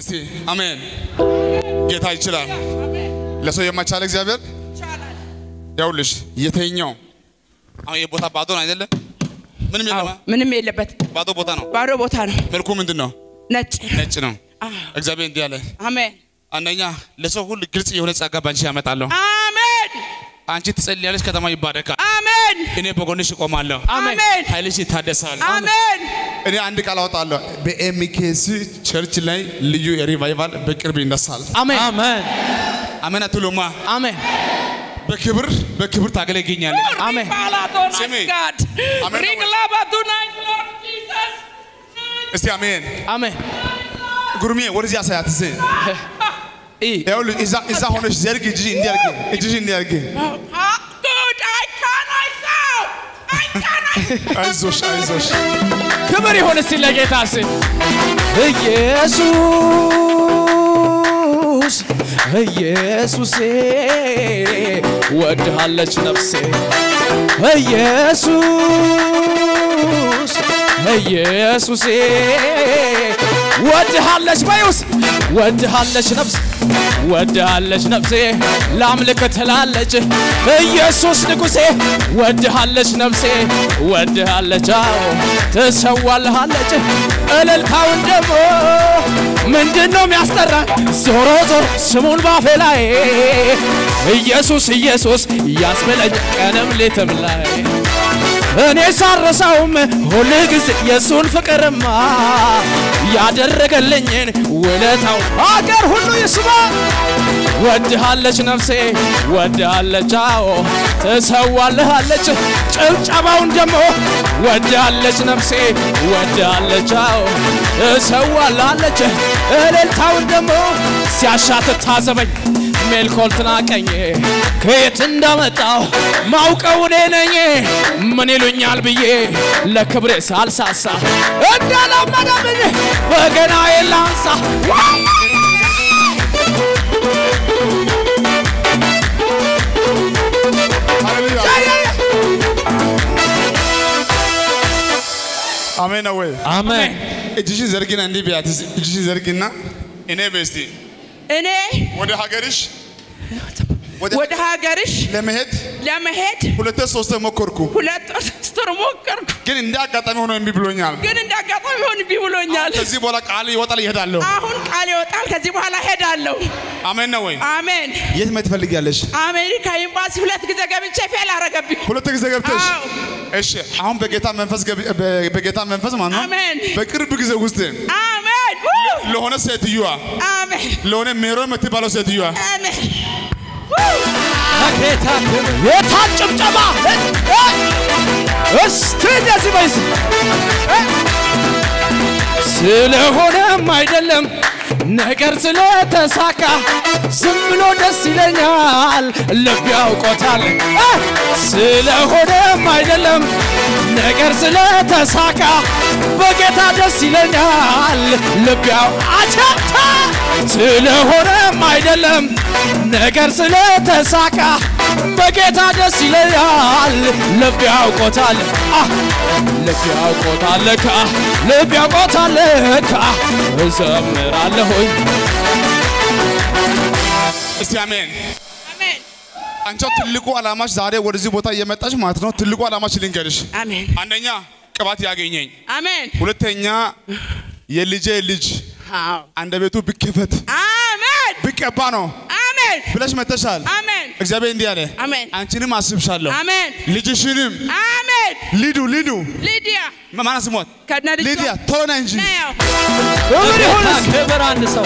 እስቲ አሜን ጌታ ይችላል ለሰው የማይቻል እግዚአብሔር ይችላል ያውልሽ የተኛው አሁን የቦታ ባዶ ነው አይደለ ምንም የለበት ባዶ ቦታ ነው መልኩ ምንድነው ነጭ ነው እግዚአብሔር እንዲህ አለ አሜን አንደኛ ለሰው ሁሉ ግልጽ የሆነ ጸጋ ባንቺ ያመጣለሁ አሜን አንቺ ትጸልያለሽ ከተማ ይባረካል አሜን እኔ በጎንሽ ቆማለሁ አሜን ኃይልሽ ይታደሳል አሜን እኔ አንድ ቃል አወጣለሁ በኤምኬሲ ቸርች ላይ ልዩ ሪቫይቫል በቅርብ ይነሳል አሜን አሜን አሜን አትሉማ አሜን በክብር ታገለግኛለሽ አሜን ሪንግ ላባቱና ኢየሱስ እስቲ አሜን አሜን ጉርሜ ወርዚ ያሳያት ዘ ያውል ኢዛ ሆነሽ ዘርግ እጅ እንዲያርግ good I can አይዞሽ ክብር ይሁን እስቲ ለጌታ ስም ኢየሱስ ወድሃለች ነፍሴ ኢየሱስ ወድሃለች ባዩስ ወድሃለች ነፍሴ ላምልክ ትላለች ኢየሱስ ንጉሴ ወድሃለች ነፍሴ ወድሃለች ተሰዋልሃለች እልልታውን ደግሞ ምንድነው የሚያስጠራ ዞሮ ስሙን ባፌ ላይ ኢየሱስ ያስበለኝ ቀንም ሌትም ላይ እኔ ሳረሳውም ሁሉ ጊዜ የሱን ፍቅርማ ያደረገልኝን ውለታው አገር ሁሉ ይስማ ወድሃለች ነፍሴ ወድሃለች ተሰዋልሃለች ጭብጨባውን ደግሞ ወድሃለች ነፍሴ ወድሃለች ተሰዋልሃለች እልልታውን ደግሞ ሲያሻት ታዘበኝ ሜልኮልትና ቀኝ ከየት እንዳመጣው ማውቀው እኔ ነኝ ምን ይሉኛል ብዬ ለክብሬ ሳልሳሳ እንዳላመዳምን በገና የላንሳ አሜን ወይ አሜን እጅሽን ዘርጊና እንዲህ ቢያትስ እጅሽን ዘርጊና እኔ በስቲ እኔ ወደ ሀገርሽ ለመሄድ ሁለት ሶስት ሞከርኩ ግን እንዳጋጣሚ ሆኖ እምቢ ብሎኛል ከዚህ በኋላ ቃል ይወጣል ይሄዳለሁ አሁን ቃል ይወጣል ከዚህ በኋላ ሄዳለሁ አሜን ነው ወይ አሜን የት መትፈልጊያለሽ አሜሪካ ኤምባሲ ሁለት ጊዜ ገብቼ ፌል አረገብኝ ሁለት ጊዜ ገብተሽ እሺ አሁን በጌታ መንፈስ ማለት ነው በቅርብ ጊዜ ውስጥ አሜን ለሆነ ሴትዮዋ አሜን ለሆነ ሜሮን የምትባለው ሴትዮዋ አሜን አኬታ የታጭብጨባ እስቲ እንደዚህ በይስ ስለሆነም አይደለም ነገር ስለተሳካ ዝም ብሎ ደስ ይለኛል ልብ ያውቆታል ስለሆነም አይደለም ነገር ስለተሳካ በጌታ ደስ ይለኛል ልብ ያውቆታል ስለሆነም አይደለም ነገር ስለተሳካ በጌታ ደስ ይለኛል ልብ ያውቆታል እዘምራለሁ እስቲ አሜን አንቺ ትልቁ አላማሽ ዛሬ ወደዚህ ቦታ እየመጣሽ ማለት ነው ትልቁ አላማሽ ልንገርሽ አሜን አንደኛ ቅባት ያገኘኝ አሜን ሁለተኛ የልጄ ልጅ አንደበቱ ቢከፈት አሜን ቢቀባ ነው አሜን ብለሽ መተሻል አሜን እግዚአብሔር እንዲህ አለ አሜን አንቺንም አስብሻለሁ አሜን ልጅሽንም አሜን ሊዲያ ማናስ ሞት ሊዲያ ቶና እንጂ ክብር አንድ ሰው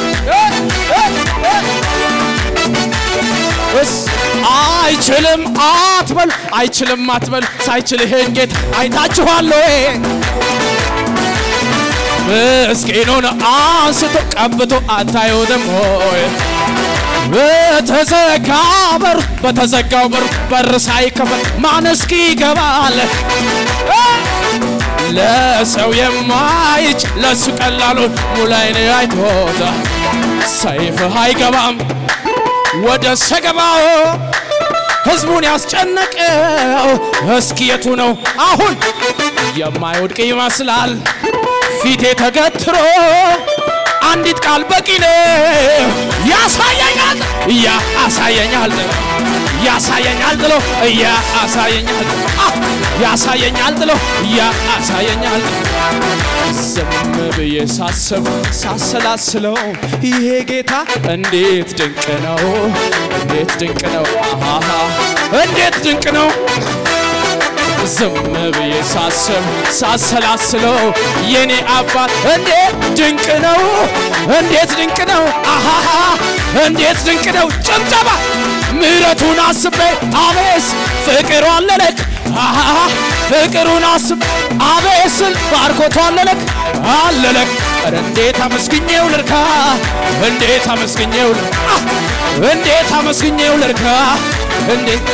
አይችልም አትበል ሳይችል ይሄን ጌታ አይታችኋል ወይ ምስኪኑን አንስቶ ቀብቶ አታዩትም ሆይ በተዘጋው በር ሳይከፈት ማን እስኪ ይገባል ለሰው የማይች ለሱ ቀላሉ ሙላይን አይቶታ ሰይፍህ አይገባም ወደ ሰገባው ህዝቡን ያስጨነቀው እስኪ የቱ ነው አሁን የማይወድቅ ይመስላል ፊቴ ተገትሮ አንዲት ቃል በቂ ነው ያሳየኛል ያሳየኛል ጥሎ ያሳየኛል ጥሎ ያሳየኛል ዝም ብዬ ሳሰላስለው ይሄ ጌታ እንዴት ድንቅ ነው እንዴት ድንቅ ነው ዝም ብዬ ሳሰላስለው የኔ አባት እንዴት ድንቅ ነው እንዴት ድንቅ ነው ጭብጨባ ምሕረቱን አስቤ አቤስ ፍቅሩ አለለክ ፍቅሩን አስቤ አቤስ ባርኮቱ አለለክ እንዴት አመስግኜው ልርካ እንዴት አመስግኜው ልርካ እንዴት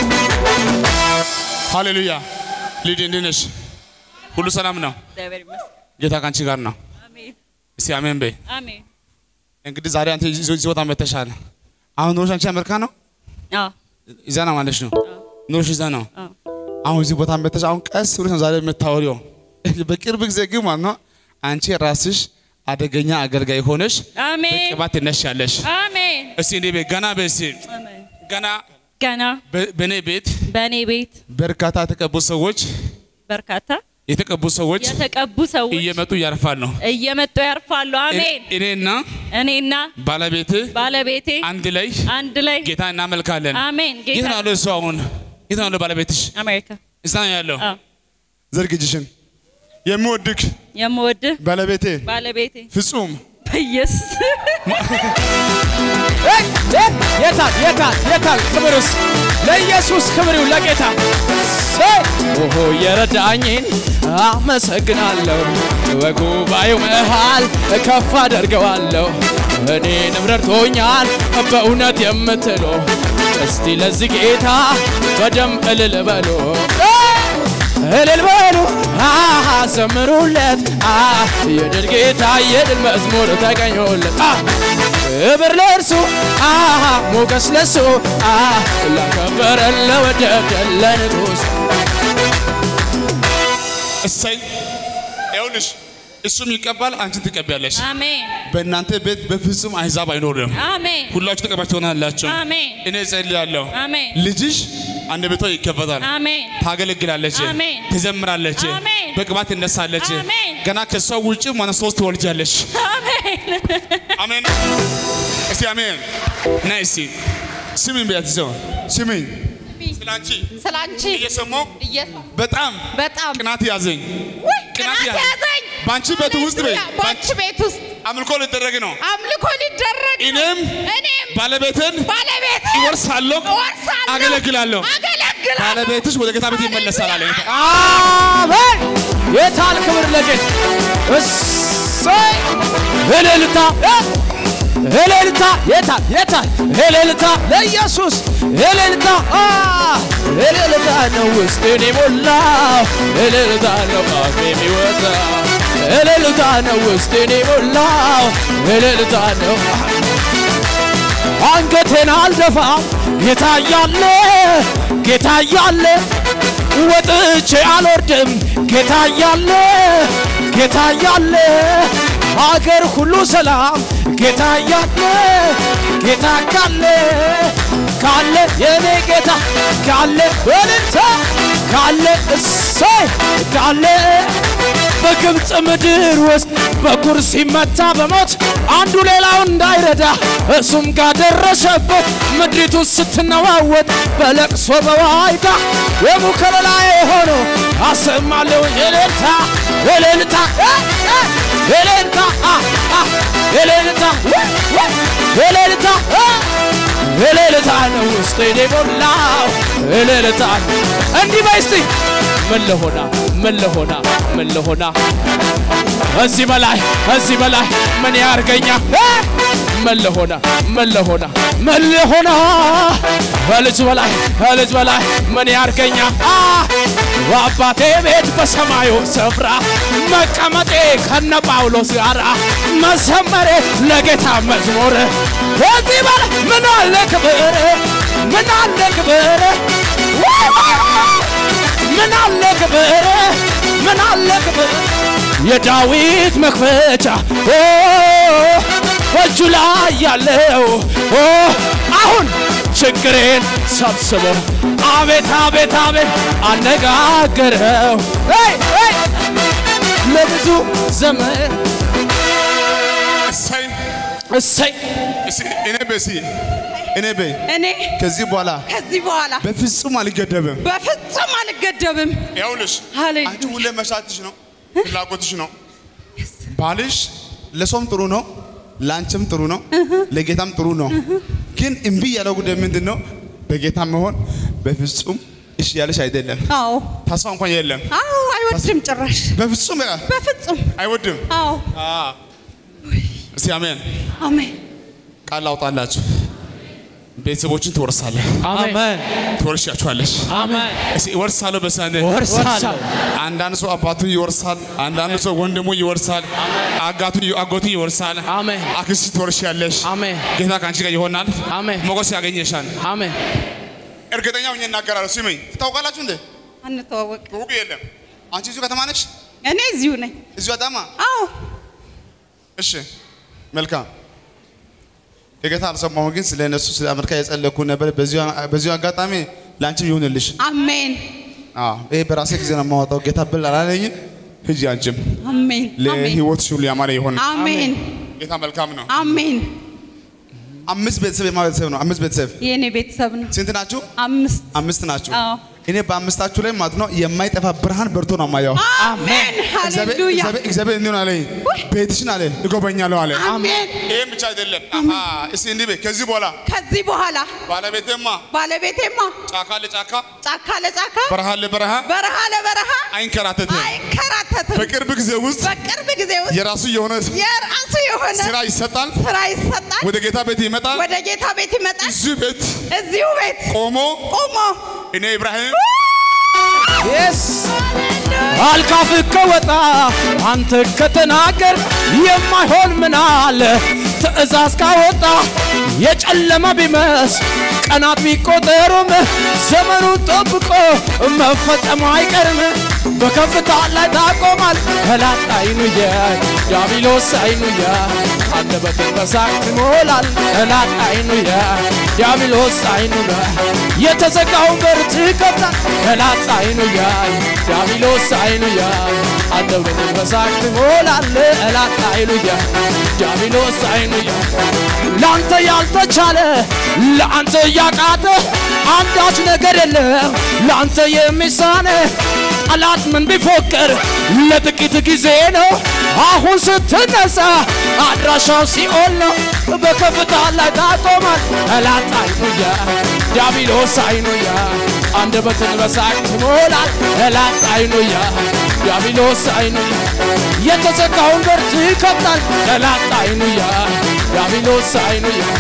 ሃሌሉያ ልጅ እንድነሽ ሁሉ ሰላም ነው ጌታ ካንቺ ጋር ነው አሜን እስቲ አሜን በይ አሜን እንግዲህ ዛሬ አንተ ይዞታ መተሻል አሁን ኖርሽ አንቺ አሜሪካ ነው ይዛና ማለት ነው ኖርሽ ይዛና አሁን እዚህ ቦታ መተሽ አሁን ቀስ ብለሽ ዛሬ የምታወሪው በቅርብ ጊዜ ግን ማለት ነው አንቺ ራስሽ አደገኛ አገልጋይ ሆነሽ አሜን በቅባት ነሽያለሽ አሜን እስቲ እንዴ ገና በሲ ገና በኔ ቤት በርካታ የተቀቡ ሰዎች የተቀቡ ሰዎች እየመጡ ያርፋሉ አሜን እኔና ባለቤቴ አንድ ላይ ጌታ እናመልካለን አሜን ጌታ ነው ሰው አሁን ጌታ ነው ባለቤትሽ አሜሪካ እዛ ነው ያለው ዘርግጅሽን የምወድክ ባለቤቴ ፍጹም በኢየሱስ የታል ክብርስ ለኢየሱስ ክብሩ ለጌታ ኦሆ የረዳኝን አመሰግናለሁ በጉባኤው መሃል ከፍ አደርገዋለሁ እኔንም ረድቶኛል በእውነት የምትሉ እስቲ ለዚህ ጌታ በደንብ እልል በሉ ዘምሩለት የድል ጌታ የድል መዝሙር ተቀኙለት ክብር ለእርሱ ሞገስ ለእሱ ላከበረን ለወደደን ለንጉሥ እሰይ ይኸውልሽ እሱም ይቀበል አንቺን ትቀበያለሽ አሜን በእናንተ ቤት በፍጹም አሕዛብ አይኖርም አሜን ሁላችሁ ተቀባችሁ ትሆናላችሁ አሜን እኔ ጸልያለሁ አሜን ልጅሽ አንደበቷ ይከፈታል አሜን ታገለግላለች ትዘምራለች በቅባት ትነሳለች ገና ከሷ ውጪ ማን ሶስት ትወልጃለሽ አሜን እስቲ አሜን ናይስ ስሚኝ በያትዘው ስሚኝ ስላንቺ እየሰማሁ በጣም ቅናት ያዘኝ ባንቺ ቤት ውስጥ አምልኮ ሊደረግ ነው እኔም ባለቤትን ይወርሳለሁ አገለግላለሁ ባለቤትሽ ወደ ጌታ ቤት ይመለሳል አለ አሜን የታል ክብር ለጌታ እሰይ እልልታ የታል እልልታ ለኢየሱስ እልልታ ነው ውስጤን የሞላው እልልታ ነው አፌ የሚወጣው እልልታ ነው ውስጤን የሞላው እልልታ ነው አንገቴን አልደፋም ጌታ ያለ ወጥቼ አልወርድም ጌታ ያለ አገር ሁሉ ሰላም ጌታ ካለ የኔ ጌታ ካለ ወልታ ካለ እሰይ ካለ በግብጽ ምድር ውስጥ በኩርሲ መታ በሞት አንዱ ሌላው እንዳይረዳ እሱም ጋር ደረሰበት ምድሪቱ ስትነዋወጥ በለቅሶ በዋይታ የሙከለላዬ ሆኖ አሰማለሁ እልልታ ነው ውስጤን የሞላው እልልታ እንዲህ በይ እስቲ ምን ለሆና እዚህ በላይ ምን ያርገኛ ምን ለሆና ከልጅ በላይ ምን ያርገኛ አባቴ ቤት በሰማዩ ስፍራ መቀመጤ ከነ ጳውሎስ ጋር መዘመሬ ለጌታ መዝሙር ከዚህ በላይ ምን አለ ክብር የዳዊት መክፈቻ በእጁ ላይ ያለው አሁን ችግሬን ሰብስቦ አቤት አቤት አቤት አነጋገረው ለብዙ ዘመን እሰይ እኔ ከዚህ በኋላ በፍጹም አልገደብም ያውልሽ አንቺ ሁሌ መሻትሽ ነው ፍላጎትሽ ነው ባልሽ ለሶም ጥሩ ነው ላንቺም ጥሩ ነው ለጌታም ጥሩ ነው ግን እምቢ ያለው ጉዳይ ምንድነው በጌታ መሆን በፍጹም እሺ ያለሽ አይደለም አዎ ተስፋ እንኳን የለም አዎ አይወድም ጭራሽ በፍጹም አይወድም አዎ እስቲ አሜን ቃል አውጣላችሁ ቤተሰቦችን ትወርሳለህ አሜን ትወርሻቸዋለሽ አሜን እሺ ወርሳለሁ በሳንደ ወርሳለሁ አንዳንድ ሰው አባቱ ይወርሳል አንዳንድ ሰው ወንድሙ ይወርሳል አጎቱ ይወርሳል አሜን አክስት ትወርሻለሽ አሜን ጌታ ካንቺ ጋር ይሆናል አሜን ሞገስ ያገኘሻል አሜን እርግጠኛ ሆኜ እናገራለሁ ስሜኝ ታውቃላችሁ እንዴ አንተዋወቅ ወቁ የለም አንቺ እዚሁ ከተማ ነሽ እኔ እዚሁ ነኝ እዚሁ አዳማ አዎ እሺ መልካም የጌታ አልሰማሁ ግን ስለ እነሱ ስለ አሜሪካ የጸለይኩ ነበር በዚሁ አጋጣሚ ላንቺም ይሁንልሽ አሜን ይሄ በራሴ ጊዜ ነው የማወጣው ጌታ ብል አላለኝም ሂጂ አንቺም አሜን ለህይወትሽ ሁሉ ያማረ ይሁን አሜን ጌታ መልካም ነው አሜን አምስት ቤተሰብ የማቤተሰብ ነው አምስት ቤተሰብ የኔ ቤተሰብ ነው ስንት ናችሁ አምስት ናችሁ እኔ በአምስታችሁ ላይ ማለት ነው የማይጠፋ ብርሃን በርቶ ነው ማያው አሜን ሃሌሉያ እግዚአብሔር እንዲሆን አለ ቤትሽን አለ እጎበኛለሁ አለ አሜን ይሄ ብቻ አይደለም እስቲ እንዲህ ከዚህ በኋላ ባለቤቴማ ጫካ ለጫካ በረሃ ለበረሃ አይንከራተትም በቅርብ ጊዜ ውስጥ የራሱ የሆነ ስራ ይሰጣል ወደ ጌታ ቤት ይመጣል እዚሁ ቤት ቆሞ እኔ ኢብራሂም yes አልካፍ ከወጣ አንተ ከተናገር የማይሆን ምን አለ ትእዛዝ ካወጣ የጨለማ ቢመስ ቀናት ቢቆጠሩም ዘመኑን ጠብቆ መፈጸሙ አይቀርም በከፍታ ላይ ታቆማል ጠላት አይኑ ያይ ዲያብሎስ አይኑ ያይ አንደበትን በሳቅ ትሞላል ጠላት አይኑ ያይ ዲያብሎስ አይኑ ያይ የተዘጋውን በር ትከፍታል ጠላት አይኑ ያይ ዲያብሎስ አይኑ ያይ አንደበትን በሳቅ ትሞላል ጠላት አይኑ ያይ ዲያብሎስ አይኑ ያይ ላንተ ያልተቻለ ላንተ ያቃተ አንዳች ነገር የለም ላንተ የሚሳነ ጠላት ምን ቢፎክር ለጥቂት ጊዜ ነው አሁን ስትነሳ አድራሻው ሲኦል ነው በከፍታ ላይ ታቆማል ጠላት አይኑ ያይ ዲያብሎስ አይኑ ያይ አንደበትን በሳቅ ትሞላል ጠላት አይኑ ያይ ዲያብሎስ አይኑ ያይ የተዘጋውን በር ይከፍታል ጠላት አይኑ ያይ ዲያብሎስ አይኑ ያይ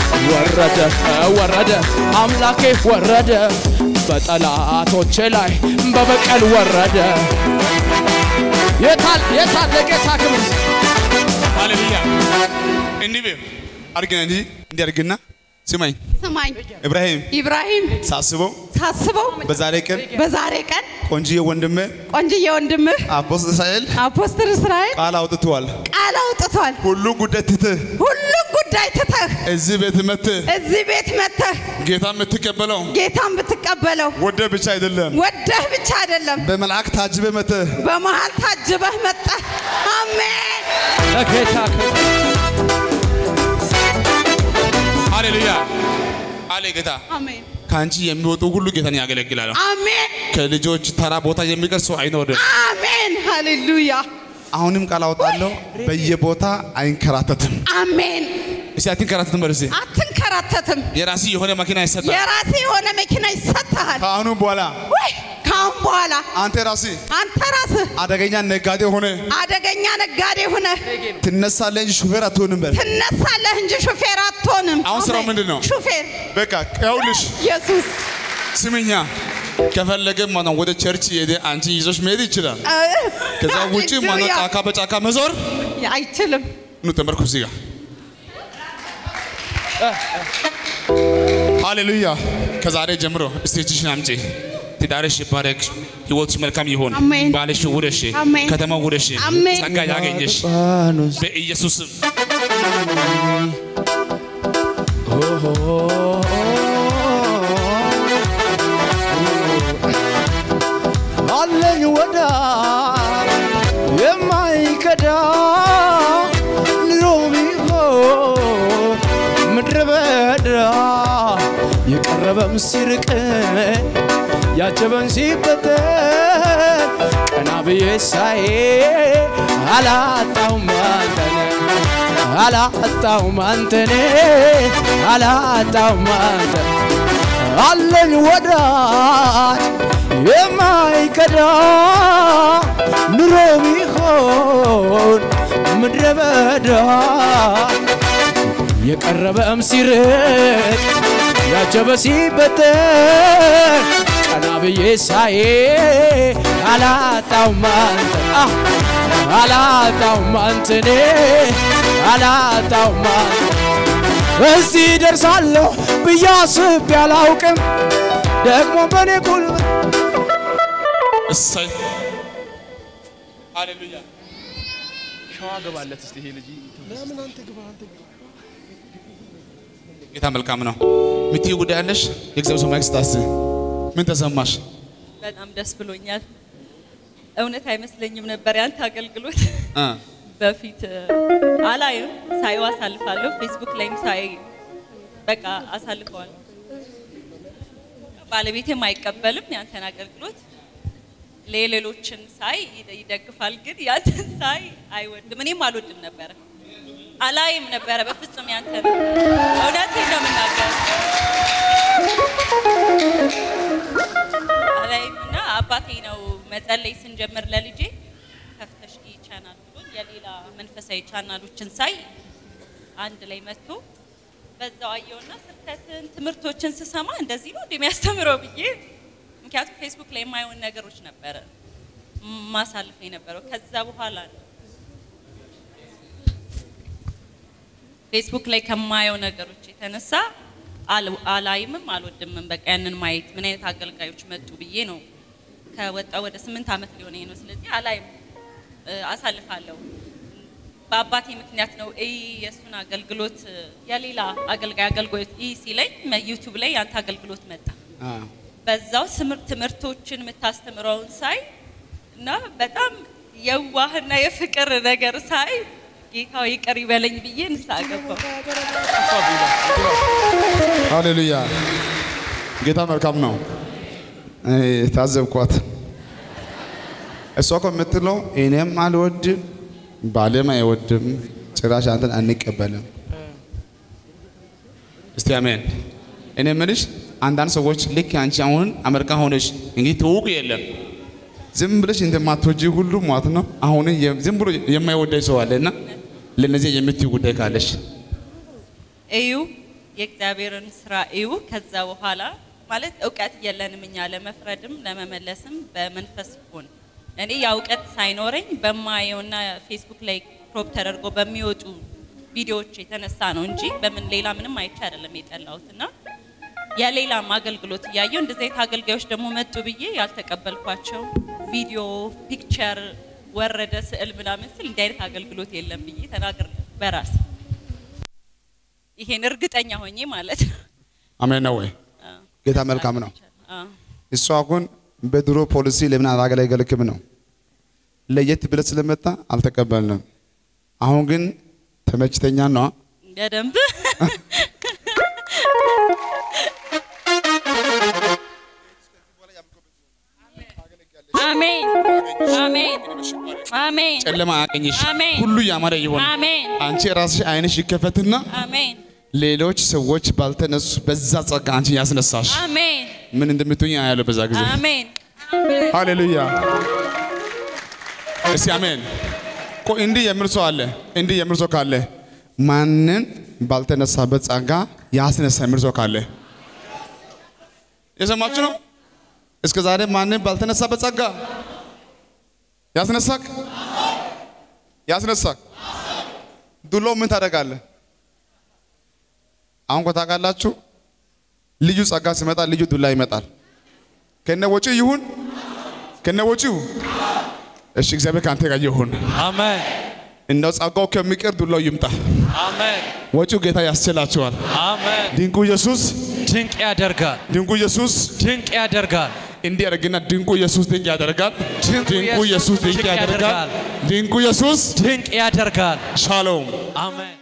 ወረደ አምላኬ ወረደ በጠላቶቼ ላይ በበቀል ወረደ የታል ለጌታ ክብር ሃሌሉያ እንዲህ አርገና እንዲያርግና ስማኝ ኢብራሂም ሳስበው በዛሬ ቀን ቆንጂዬ ወንድሜ አፖስትል እስራኤል ቃል አውጥቷል ሁሉ ጉዳይ ትተህ እዚህ ቤት መጥተህ ጌታን ብትቀበለው ወደህ ብቻ አይደለም በመልአክ ታጅበህ መጥተህ አሜን ለጌታ ሃሌሉያ አለ ጌታ አሜን ካንቺ የሚወጡ ሁሉ ጌታን ያገለግላሉ አሜን ከልጆች ተራ ቦታ የሚቀር ሰው አይኖርም አሜን ሃሌሉያ አሁንም ቃል አውጣለሁ በየቦታ አይንከራተትም አሜን እሺ አትንከራተትም የራሲ የሆነ መኪና ይሰጣል ከአሁን በኋላ አንተ ራስህ አደገኛ ነጋዴ ሆነ ትነሳለህ እንጂ ሹፌር አትሆንም አሁን ስራው ምንድነው ሹፌር በቃ ያውልሽ ኢየሱስ ስሚኛ ከፈለገ ማነው ወደ ቸርች ሄደ አንቺ ይዞሽ መሄድ ይችላል ከዛ ውጪ ማነው ጫካ በጫካ መዞር አይችልም ነው ተመርኩስ ይጋ ሃሌሉያ ከዛሬ ጀምሮ ስቴጅሽን አምጪ ትዳርሽ ይባረክ ህይወትሽ መልካም ይሁን ባልሽ ውደሽ ከተማው ውደሽ ጸጋ ያገኘሽ በኢየሱስ አለኝ ወዳጅ የማይከዳ ኑሮ ቢሆን ምድረ በዳ የቀረበም ሲርቀን ያጀበን ሲበተን ቀና ብዬ ሳይ አላጣሁም አንተን አላጣሁም አንተን አለኝ ወዳጅ የማይከዳ ኑሮ ቢሆን ምድረ በዳ የቀረበም ሲርቅ ያጀበ ሲበተን ቀና ብዬ ሳይ አላጣሁም አንተን እዚህ ደርሳለሁ ብዬ አስቤ አላውቅም ደግሞ በኔ ጉልበት እሰይ ሃሌሉያ ሸዋ ገባለት እስቲ ይሄ ልጅ ለምን አንተ ግባ ጌታ መልካም ነው ምትይ ጉዳይ አለሽ የእግዚአብሔር ሰው ማክስታስ ምን ተሰማሽ በጣም ደስ ብሎኛል እውነት አይመስለኝም ነበር ያንተ አገልግሎት በፊት አላየም ሳይው አሳልፋለሁ ፌስቡክ ላይም ሳይ በቃ አሳልፈዋል ባለቤቴም አይቀበልም ያንተን አገልግሎት ለሌሎችን ሳይ ይደግፋል ግን ያንተን ሳይ አይወድም እኔም አልወድም ነበር አላየም ነበር በፍጹም ያንተን እውነቴን ነው የምናገር አላየምና አባቴ ነው መጸለይ ስንጀምር ለልጄ ከፍተሽ ቻናል ብሎ የሌላ መንፈሳዊ ቻናሎችን ሳይ አንድ ላይ መጥቶ በዛው አየውና ስብከትን ትምህርቶችን ስሰማ እንደዚህ ነው እንደሚያስተምረው ብዬ ምክንያቱም ፌስቡክ ላይ የማይሆን ነገሮች ነበር ማሳልፍ የነበረው ከዛ በኋላ ፌስቡክ ላይ ከማየው ነገሮች የተነሳ አላይምም አልወድምም በቃ ያንን ማየት ምን አይነት አገልጋዮች መጡ ብዬ ነው ከወጣው ወደ 8 አመት ሊሆነኝ ነው ስለዚህ አላይም አሳልፋለሁ በአባቴ ምክንያት ነው የሱን አገልግሎት የሌላ አገልጋዮች ሲለኝ ዩቲዩብ ላይ ያንተ አገልግሎት መጣ በዛው ትምህርቶችን የምታስተምረውን ሳይ እና በጣም የዋህና የፍቅር ነገር ሳይ ጌታው ይቅር ይበለኝ ብዬ ንሳገባው ሃሌሉያ ጌታ መልካም ነው ታዘብኳት እሷ ከምትለው እኔም አልወድም ባለም አይወድም ጭራሽ አንተን አንቀበልም እስቲ አሜን እኔ ምንሽ አንዳንድ ሰዎች ልክ አንቺ አሁን አሜሪካ ሆነሽ እንግዲህ ትውቁ የለም ዝም ብለሽ እንደማትወጂ ሁሉ ማለት ነው አሁን ዝም ብሎ የማይወደኝ ሰው አለና ለነዚህ የምትይ ጉዳይ ካለሽ እዩ የእግዚአብሔርን ስራ እዩ ከዛ በኋላ ማለት ዕውቀት የለንም እኛ ለመፍረድም ለመመለስም በመንፈስ ሆነ እኔ ያውቀት ሳይኖረኝ በማየውና ፌስቡክ ላይ ክሮፕ ተደርጎ በሚወጡ ቪዲዮዎች የተነሳ ነው እንጂ በምን ሌላ ምንም አይቻ አይደለም የጠላውትና የሌላ አገልግሎት ያየው እንደዚህ አይነት አገልጋዮች ደግሞ መጡ ብዬ ያልተቀበልኳቸው ቪዲዮ ፒክቸር ወረደ ስዕል ምናምን ስል እንዲህ አይነት አገልግሎት የለም ብዬ ተናገር በራስ ይሄን እርግጠኛ ሆኜ ማለት ነው አሜን ነው ወይ ጌታ መልካም ነው እሷ አሁን በድሮ ፖሊሲ ለምን አላገለገልክም ነው ለየት ብለ ስለመጣ አልተቀበልንም አሁን ግን ተመችተኛ ነው በደንብ አሜን አሜን አሜን ጨለማ አቀኝሽ ሁሉ ያማረ ይሆን አንቺ ራስሽ አይንሽ ይከፈትና አሜን ሌሎች ሰዎች ባልተነሱ በዛ ጸጋ አንቺ ያስነሳሽ አሜን ምን እንደምትሆኚ አያለው በዛ ጊዜ አሜን ሃሌሉያ እሺ አሜን ኮ እንዲ የምርሶ አለ እንዲ የምርሶ ካለ ማንን ባልተነሳበት ጸጋ ያስነሳ የምርሶ ካለ የሰማችሁ ነው እስከ ዛሬ ማንን ባልተነሳበት ጸጋ ያስነሳክ ዱሎ ምን ታደርጋለህ አሁን ታውቃላችሁ ልዩ ጸጋ ሲመጣ ልዩ ዱላ ይመጣል ከነወጪ ይሁን ከነወጪው እሺ እግዚአብሔር ካንተ ጋር ይሁን አሜን እንደው ጸጋው ከሚቀር ዱላው ይምጣ አሜን ወጪው ጌታ ያስችላችኋል አሜን ድንቁ ኢየሱስ ድንቅ ያደርጋል ድንቁ ኢየሱስ ድንቅ ያደርጋል እንዲያደርግና ድንቁ ኢየሱስ ድንቅ ያደርጋል ድንቁ ኢየሱስ ድንቅ ያደርጋል ድንቁ ኢየሱስ ድንቅ ያደርጋል ሻሎም አሜን